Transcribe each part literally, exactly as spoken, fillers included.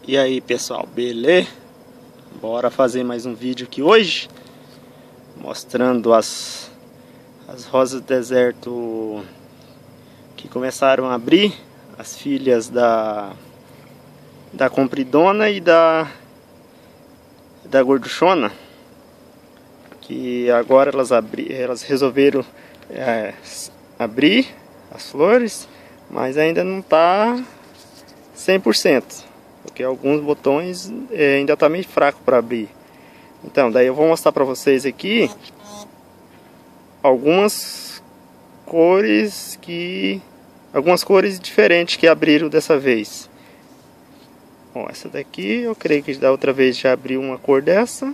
E aí pessoal, beleza? Bora fazer mais um vídeo aqui hoje, mostrando as, as rosas do deserto que começaram a abrir, as filhas da, da compridona e da, da gorduchona, que agora elas, abri, elas resolveram é, abrir as flores, mas ainda não está cem por cento. Porque alguns botões é, ainda está meio fraco para abrir. Então, daí eu vou mostrar para vocês aqui algumas cores que algumas cores diferentes que abriram dessa vez. Bom, essa daqui eu creio que da outra vez já abriu uma cor dessa.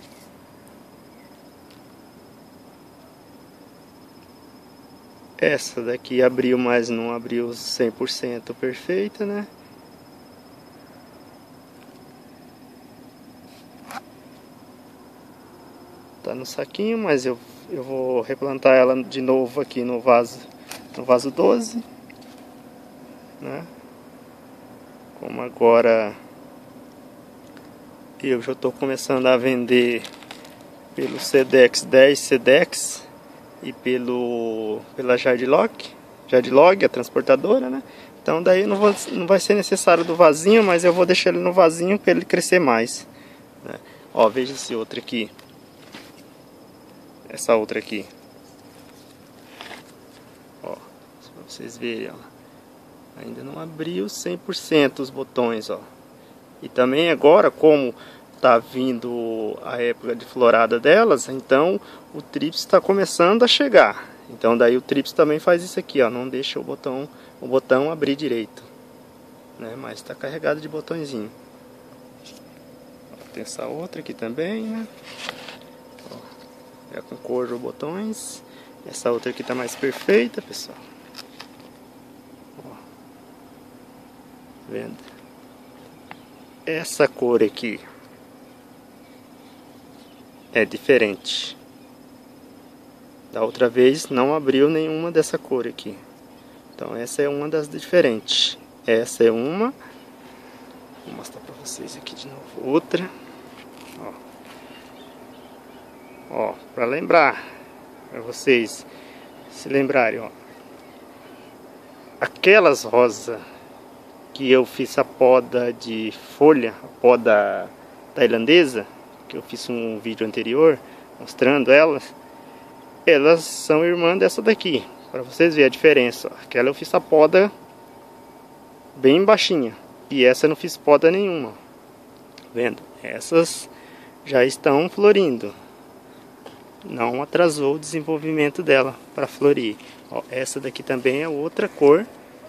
Essa daqui abriu, mas não abriu cem por cento perfeita, né? Tá no saquinho, mas eu, eu vou replantar ela de novo aqui no vaso, no vaso doze, né? Como agora eu já estou começando a vender pelo Sedex dez Sedex e pelo pela Jardilog, Jardilog, a transportadora, né? Então daí não, vou, não vai ser necessário do vasinho, mas eu vou deixar ele no vasinho para ele crescer mais, né? Ó, veja esse outro aqui. Essa outra aqui, ó, para vocês verem, ó, ainda não abriu cem por cento os botões, ó. E também agora, como tá vindo a época de florada delas, então o trips está começando a chegar. Então daí o trips também faz isso aqui, ó, não deixa o botão, o botão abrir direito, né? Mas está carregado de botõezinho. Tem essa outra aqui também, né? É com cor de botões. Essa outra aqui tá mais perfeita, pessoal. Ó, vendo? Essa cor aqui é diferente. Da outra vez não abriu nenhuma dessa cor aqui. Então essa é uma das diferentes. Essa é uma. Vou mostrar pra vocês aqui de novo. Outra. Ó. Ó, para lembrar, para vocês se lembrarem, ó, aquelas rosas que eu fiz a poda de folha, a poda tailandesa, que eu fiz um vídeo anterior mostrando elas, elas são irmãs dessa daqui, para vocês verem a diferença. Ó. Aquela eu fiz a poda bem baixinha e essa eu não fiz poda nenhuma, vendo? Essas já estão florindo. Não atrasou o desenvolvimento dela para florir. Ó, essa daqui também é outra cor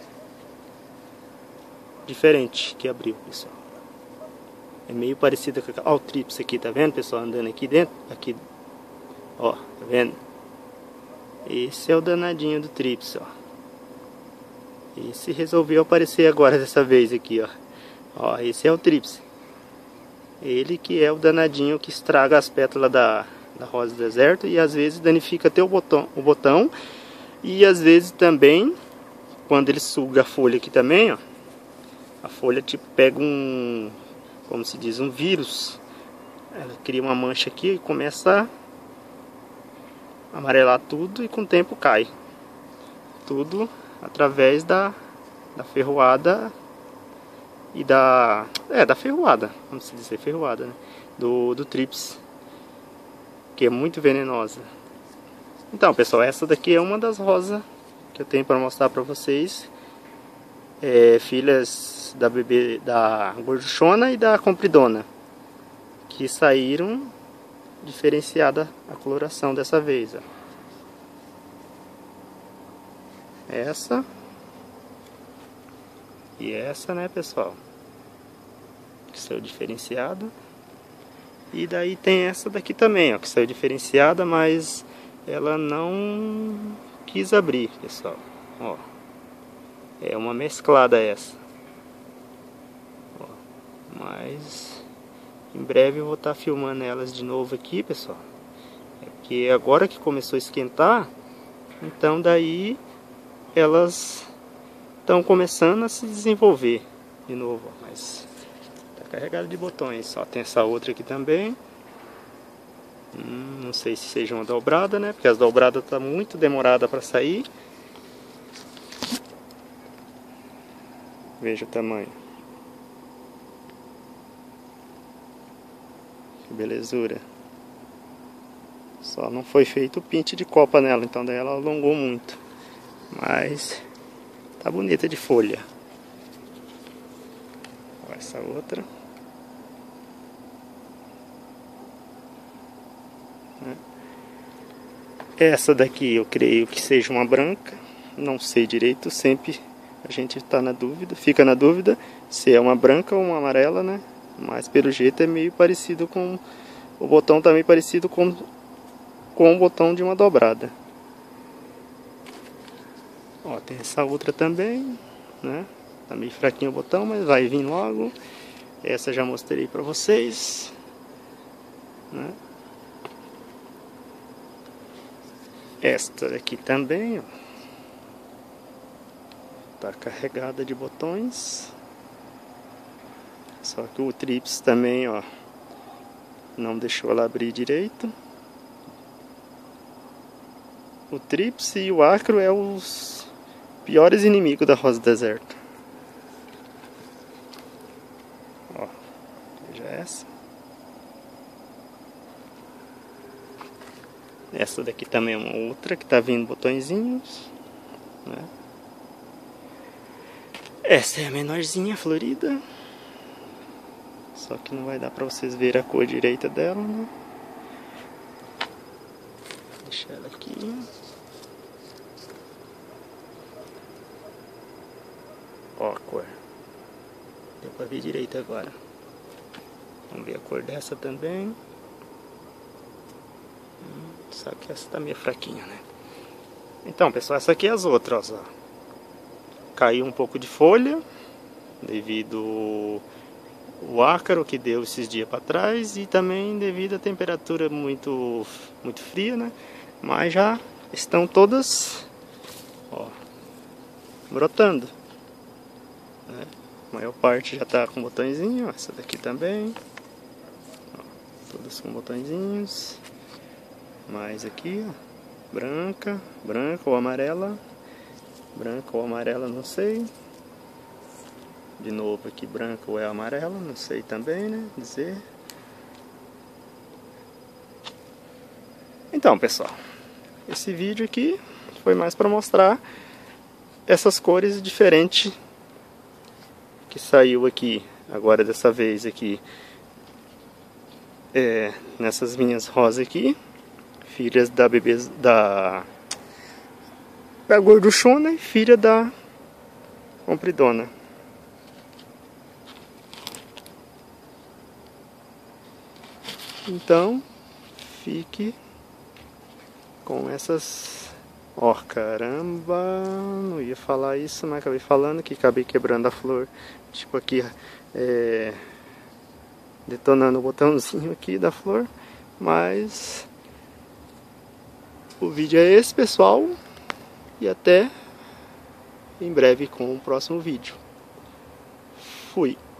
diferente que abriu, pessoal. É meio parecida com a... Ó, o trips aqui, tá vendo, pessoal? Andando aqui dentro. Aqui, ó, tá vendo? Esse é o danadinho do trips, ó. Esse resolveu aparecer agora dessa vez aqui, ó. Ó, esse é o trips. Ele que é o danadinho que estraga as pétalas da... da rosa do deserto e às vezes danifica até o botão, o botão e às vezes também quando ele suga a folha aqui também, ó, a folha tipo pega um, como se diz, um vírus, ela cria uma mancha aqui e começa a amarelar tudo e com o tempo cai tudo através da, da ferroada e da é da ferroada, vamos dizer ferroada, né? do, do trips, que é muito venenosa. Então, pessoal, essa daqui é uma das rosas que eu tenho para mostrar para vocês, é, filhas da bebê da gorduchona e da compridona, que saíram diferenciada a coloração dessa vez, ó. Essa e essa, né, pessoal, que saiu diferenciada. E daí tem essa daqui também, ó, que saiu diferenciada, mas ela não quis abrir, pessoal. Ó, é uma mesclada essa. Ó, mas em breve eu vou estar filmando elas de novo aqui, pessoal. É porque agora que começou a esquentar, então daí elas estão começando a se desenvolver de novo, ó, mas tá carregada de botões. Ó, tem essa outra aqui também. Hum, não sei se seja uma dobrada, né? Porque as dobradas tá muito demorada para sair. Veja o tamanho. Que belezura. Só não foi feito o pinte de copa nela, então daí ela alongou muito. Mas tá bonita de folha. Olha essa outra. Essa daqui eu creio que seja uma branca. Não sei direito, sempre a gente está na dúvida, fica na dúvida se é uma branca ou uma amarela, né? Mas pelo jeito é meio parecido com... O botão também parecido com, com o botão de uma dobrada. Ó, tem essa outra também, né? Tá meio fraquinho o botão, mas vai vir logo. Essa já mostrei pra vocês, né? Esta aqui também, ó, tá carregada de botões. Só que o trips também, ó, não deixou ela abrir direito. O trips e o acro é os piores inimigos da rosa deserta. Ó, veja essa. Essa daqui também é uma outra que tá vindo botõezinhos, né? Essa é a menorzinha, florida. Só que não vai dar pra vocês verem a cor direita dela, né? Vou deixar ela aqui. Ó a cor. Deu pra ver direito agora. Vamos ver a cor dessa também. Só que essa tá meio fraquinha, né? Então, pessoal, essa aqui é as outras, ó. Caiu um pouco de folha devido ao ácaro que deu esses dias para trás e também devido à temperatura muito muito fria, né? Mas já estão todas, ó, brotando, né? A maior parte já tá com botõezinho, ó, essa daqui também, ó, todas com botõezinhos. Mais aqui, ó, branca, branca ou amarela, branca ou amarela, não sei. De novo aqui, branca ou é amarela, não sei também, né, dizer. Então, pessoal, esse vídeo aqui foi mais para mostrar essas cores diferentes que saiu aqui, agora dessa vez aqui, é, nessas minhas rosas aqui. Filhas da bebê da da gorduchona e filha da compridona. Então, fique com essas... Ó, caramba, não ia falar isso, mas acabei falando que acabei quebrando a flor. Tipo aqui, é, detonando o botãozinho aqui da flor, mas... O vídeo é esse, pessoal, e até em breve com o próximo vídeo. Fui!